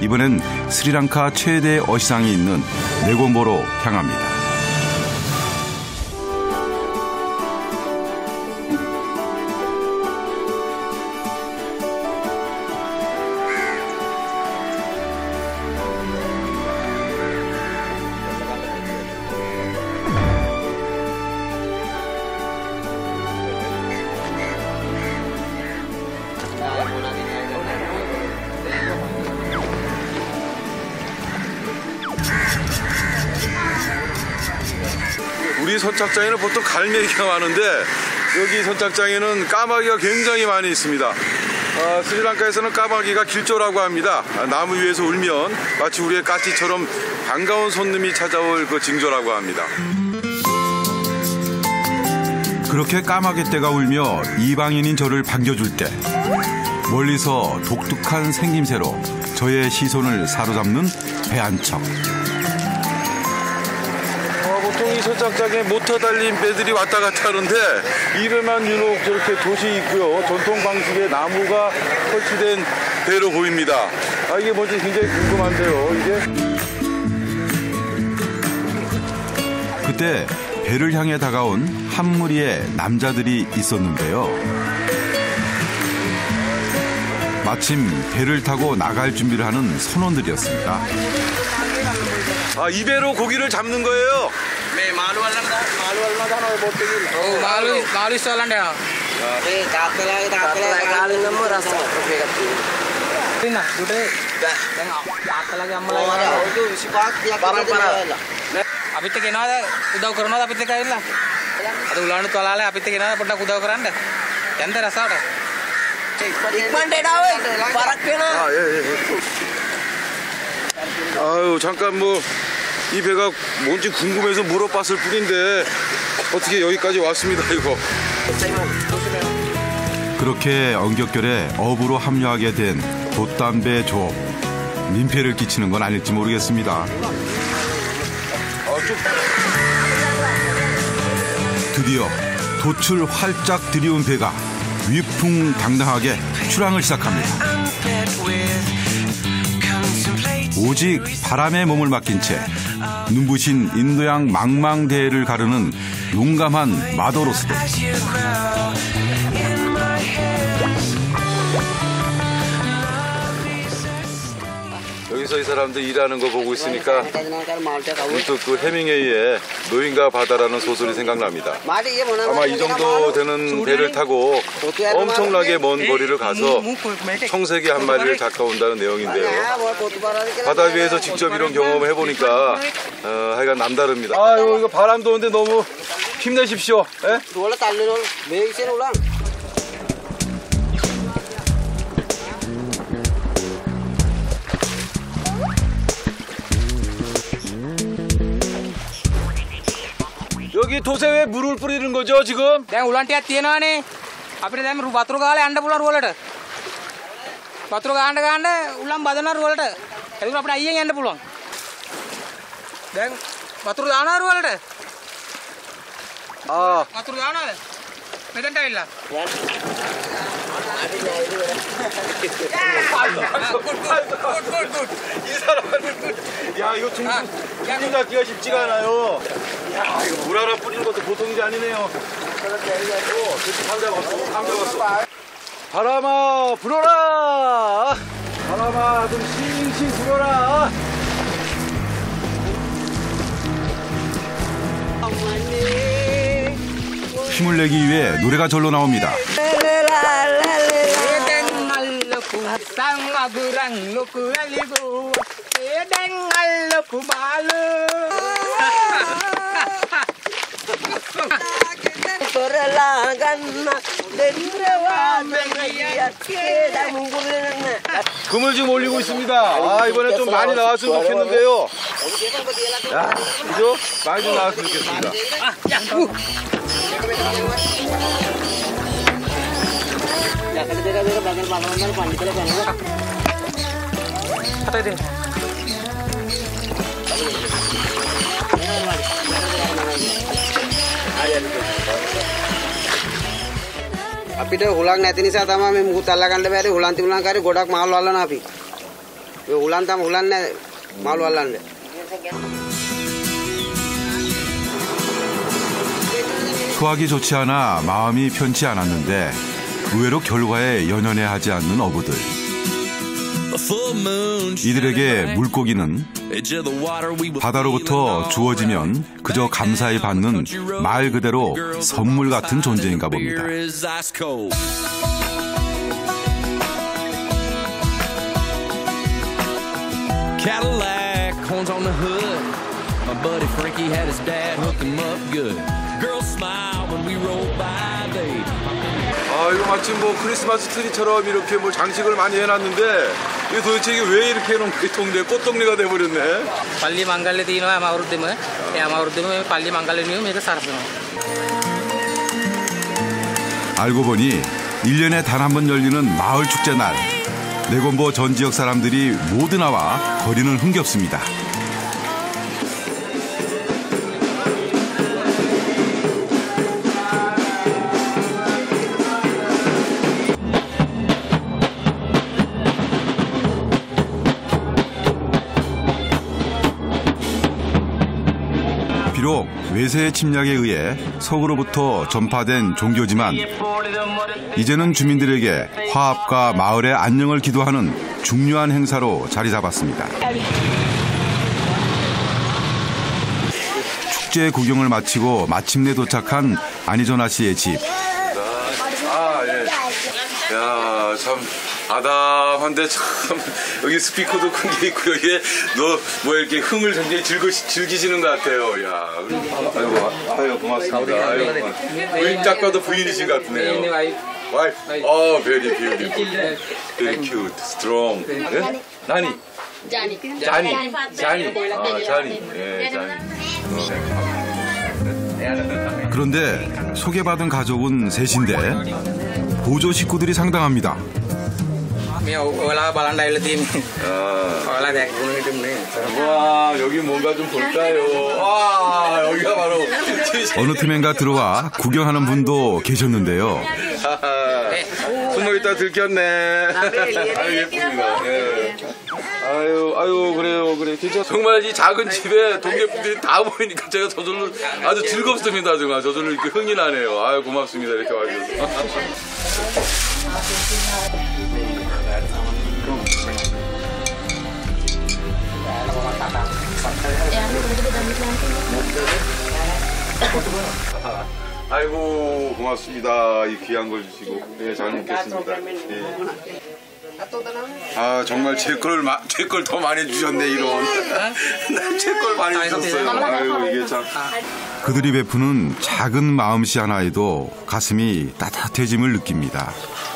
이번엔 스리랑카 최대 어시장이 있는 네곰보로 향합니다. 우리 선착장에는 보통 갈매기가 많은데 여기 선착장에는 까마귀가 굉장히 많이 있습니다. 스리랑카에서는 까마귀가 길조라고 합니다. 나무 위에서 울면 마치 우리의 까치처럼 반가운 손님이 찾아올 그 징조라고 합니다. 그렇게 까마귀 떼가 울며 이방인인 저를 반겨줄 때 멀리서 독특한 생김새로 저의 시선을 사로잡는 배 한 척. 보통 이 선착장에 모터 달린 배들이 왔다 갔다 하는데 이 배만 유독 저렇게 돛이 있고요. 전통 방식의 나무가 설치된 배로 보입니다. 이게 뭔지 굉장히 궁금한데요. 이게 그때 배를 향해 다가온 한 무리의 남자들이 있었는데요. 마침 배를 타고 나갈 준비를 하는 선원들이었습니다. 이 배로 고기를 잡는 거예요? 네, 마루 있어란데요. 네, 다틀라기 너무 라서 그렇게 අපිත් කෙනාද උදව් කරනවද අපිත් එක්ක ඇවිල්ලා අද උලාන තලාලේ අපිත් එක්ක එනවා පොඩ්ඩක් උදව් කරන්න යන්න රසාවට ඉක්මනට එනවා පරක් වෙනවා 아유 잠깐 이 배가 뭔지 궁금해서 물어봤을 뿐인데 어떻게 여기까지 왔습니다 이거. 그렇게 언격결에 어부로 합류하게 된 돛담배 조업. 민폐를 끼치는 건 아닐지 모르겠습니다. 드디어 돛을 활짝 들이운 배가 위풍당당하게 출항을 시작합니다. 오직 바람에 몸을 맡긴 채 눈부신 인도양 망망대해를 가르는 용감한 마도로스들. 여기서 이 사람들 일하는 거 보고 있으니까 문득 그 해밍웨이의 노인과 바다라는 소설이 생각납니다. 아마 이 정도 되는 배를 타고 엄청나게 먼 거리를 가서 청새기 한 마리를 잡아온다는 내용인데요. 바다 위에서 직접 이런 경험을 해보니까 하여간 남다릅니다. 아유 이거 바람도 오는데 너무 힘내십시오. 예? 여기 돛에 왜 물을 뿌리는 거죠 지금? දැන් උලන් ටිකක් තියෙනවානේ අපිට දැන් වතුර ගාලා යන්න පුළුවන් රුවලට වතුර ගාන්න උලන් බදන රුවලට ඒක අපිට අයියෙන් යන්න පුළුවන් දැන් වතුර දානවා රුවලට වතුර දානවාද මෙතනට ඇවිල්ලා 이 사람은 야 이거 둥근 잡기가 쉽지가 않아요. 야 이거 물 하나 뿌리는 것도 보통이 아니네요. 감 잡았어. 바람아 불어라. 바람아 좀 싱싱 불어라. 힘을 내기 위해 노래가 절로 나옵니다. 금을 지금 올리고 있습니다. 이번에 좀 많이 나왔으면 좋겠는데요. 야, 그죠? 많이 좀 나왔으면 좋겠습니다. අපිට හුලක් නැති නිසා තමයි මේ මුකුත් අල්ල ගන්න බැරි හුලන් තිබුණා කාරේ ගොඩක් මාල් වල්ලන අපි. Ulan tam ulannya malu alan. 소화기 좋지 않아 마음이 편치 않았는데 의외로 결과에 연연해하지 않는 어부들. 이들에게 물고기는 바다로부터 주어지면 그저 감사히 받는 말 그대로 선물 같은 존재인가 봅니다. Cadillac, horns on the hood. My buddy Frankie had his dad hook him up good. Girls smile when we roll by, babe. 아, 이거 마침 뭐 크리스마스 트리처럼 이렇게 뭐 장식을 많이 해놨는데 이게 도대체 이게 왜 이렇게 해놓은 그 동네 꽃동네가 돼버렸네. 빨리 망갈래 되나 아마 오르되면 아마 오르되면 빨리 망갈래니요 මේක 살았어. 알고 보니 1년에 단 한 번 열리는 마을 축제 날. 내건보 전 지역 사람들이 모두 나와 거리는 흥겹습니다. 비록 외세의 침략에 의해 서구로부터 전파된 종교지만 이제는 주민들에게 화합과 마을의 안녕을 기도하는 중요한 행사로 자리 잡았습니다. 축제 구경을 마치고 마침내 도착한 안희조나 씨의 집. 아, 예. 야, 참 아담한데 참 여기 스피커도 큰 게 있고 여기에 너 뭐 이렇게 흥을 굉장히 즐기시는 것 같아요. 야, 아유 고맙습니다. 아유, 작가도 부인이신 것 같네요. 와이프. very beautiful, very cute, strong. 예? 나니. 자니. 예, 자니. 그런데 소개받은 가족은 셋인데 보조 식구들이 상당합니다. 와, 여기 뭔가 좀 볼까요? 와, 여기가 바로 어느 팀인가 들어와 구경하는 분도 계셨는데요. 숨어있다 들켰네. 아유, 예쁩니다. 예. 아유, 그래. 진짜 정말 이 작은 집에 동네분들이 다 보이니까 제가 저절로 아주 즐겁습니다. 정말 저절로 이렇게 흥이 나네요. 아유, 고맙습니다. 이렇게 와주셔서. 아이고, 고맙습니다. 이 귀한 걸 주시고. 네, 잘 먹겠습니다. 네. 아, 정말 제 걸 더 많이 주셨네, 이런. 제 걸 많이 주셨어요. 아유, 이게 참. 그들이 베푸는 작은 마음씨 하나에도 가슴이 따뜻해짐을 느낍니다.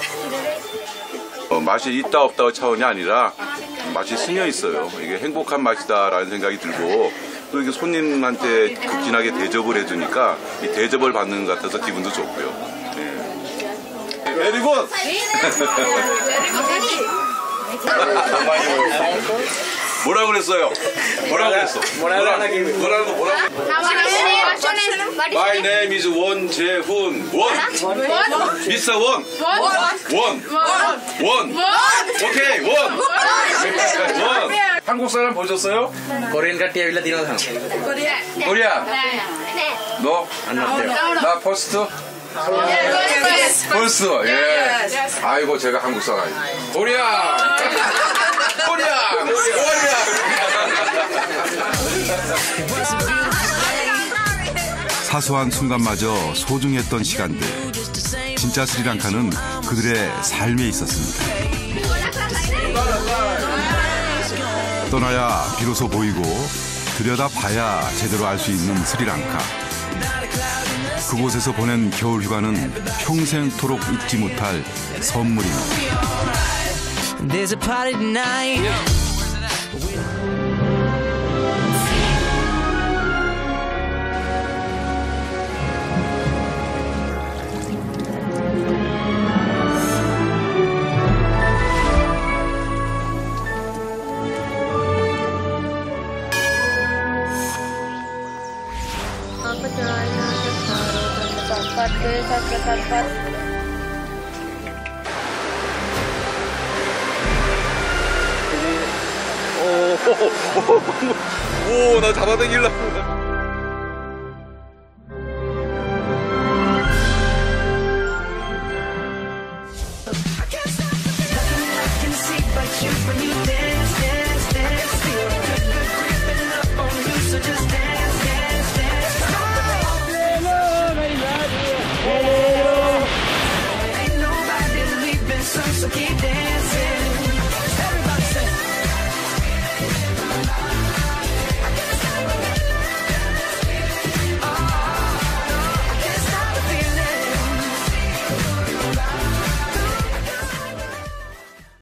맛이 있다 없다 차원이 아니라 맛이 스며 있어요. 이게 행복한 맛이다라는 생각이 들고 또 이게 손님한테 극진하게 대접을 해주니까 이 대접을 받는 것 같아서 기분도 좋고요. 네. 메리굿! 뭐라고 그랬어요? 뭐라고 그랬어? 뭐라고? My name is 원재훈. 미스터 원. 오케이, 원. 한국 사람 보셨어요? Korean का TV दिनो था 코리아. 너? 나 퍼스트? 퍼스트. 예. 아이고, 제가 한국 사람이에요. 코리아. 사소한 순간마저 소중했던 시간들. 진짜 스리랑카는 그들의 삶에 있었습니다. 떠나야 비로소 보이고 들여다봐야 제대로 알 수 있는 스리랑카. 그곳에서 보낸 겨울 휴가는 평생토록 잊지 못할 선물입니다. There's a party tonight. 오, 나 잡아당기려고.